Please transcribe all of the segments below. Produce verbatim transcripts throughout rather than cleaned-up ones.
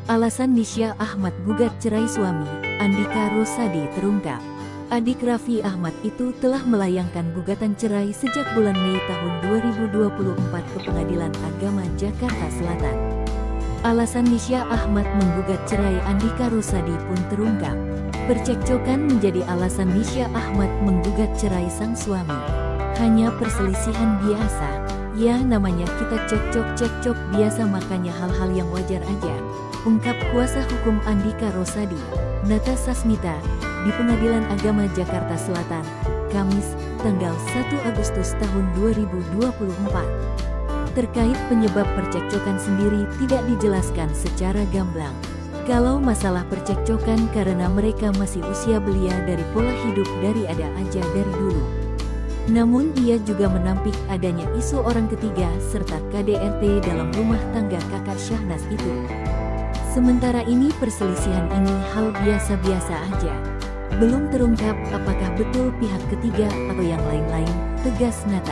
Alasan Nisha Ahmad gugat cerai suami, Andika Rosadi terungkap. Adik Raffi Ahmad itu telah melayangkan gugatan cerai sejak bulan Mei tahun dua ribu dua puluh empat ke Pengadilan Agama Jakarta Selatan. Alasan Nisha Ahmad menggugat cerai Andika Rosadi pun terungkap. Percekcokan menjadi alasan Nisha Ahmad menggugat cerai sang suami. Hanya perselisihan biasa, ya namanya kita cekcok-cekcok biasa, makanya hal-hal yang wajar aja, ungkap kuasa hukum Andika Rosadi, Nata Sasmita, di Pengadilan Agama Jakarta Selatan, Kamis, tanggal satu Agustus tahun dua ribu dua puluh empat. Terkait penyebab percekcokan sendiri tidak dijelaskan secara gamblang. Kalau masalah percekcokan karena mereka masih usia belia dari pola hidup dari ada aja dari dulu. Namun ia juga menampik adanya isu orang ketiga serta K D R T dalam rumah tangga kakak Syahnas itu. Sementara ini perselisihan ini hal biasa-biasa aja. Belum terungkap apakah betul pihak ketiga atau yang lain-lain, tegas Nata.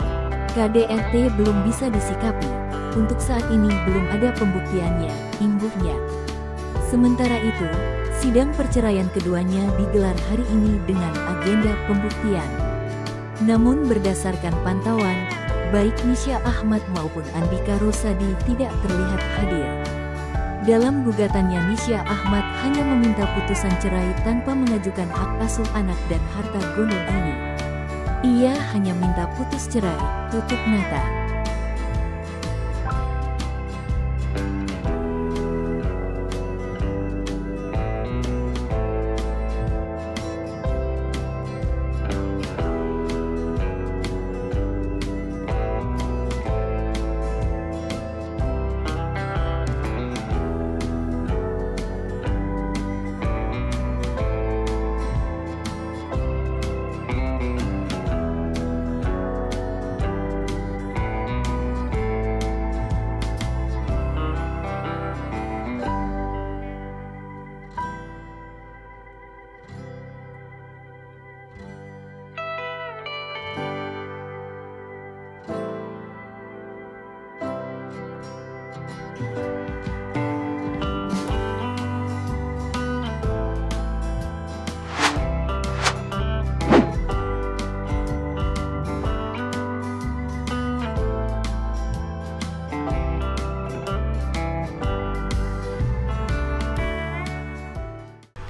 K D R T belum bisa disikapi, untuk saat ini belum ada pembuktiannya, imbuhnya. Sementara itu, sidang perceraian keduanya digelar hari ini dengan agenda pembuktian. Namun berdasarkan pantauan, baik Nisha Ahmad maupun Andika Rosadi tidak terlihat hadir. Dalam gugatannya, Nisha Ahmad hanya meminta putusan cerai tanpa mengajukan hak asuh anak dan harta gono gini. Ia hanya minta putus cerai, tutup Nata.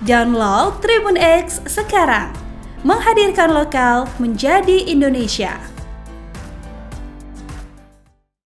Download Tribun X sekarang, menghadirkan lokal menjadi Indonesia.